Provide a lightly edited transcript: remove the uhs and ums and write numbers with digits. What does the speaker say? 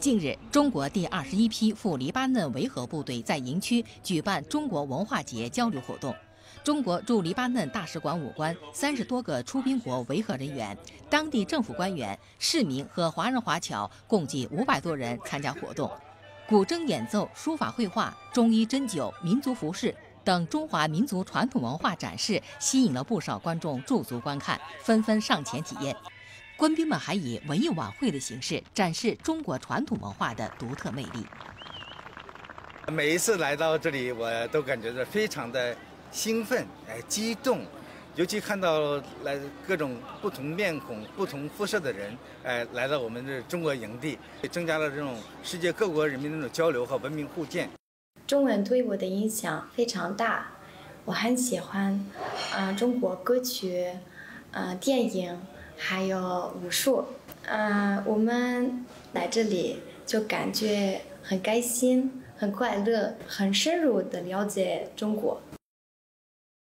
近日，中国第21批赴黎巴嫩维和部队在营区举办中国文化节交流活动。中国驻黎巴嫩大使馆武官、30多个出兵国维和人员、当地政府官员、市民和华人华侨共计500多人参加活动。古筝演奏、书法绘画、中医针灸、民族服饰等中华民族传统文化展示，吸引了不少观众驻足观看，纷纷上前体验。官兵们还以文艺晚会的形式展示中国传统文化的独特魅力。 每一次来到这里，我都感觉到非常的兴奋、激动，尤其看到来各种不同面孔、不同肤色的人，来到我们的中国营地，增加了这种世界各国人民的这种交流和文明互鉴。 中文对我的影响非常大，我很喜欢中国歌曲、电影。还有武术，我们来这里就感觉很开心、很快乐、很深入地了解中国。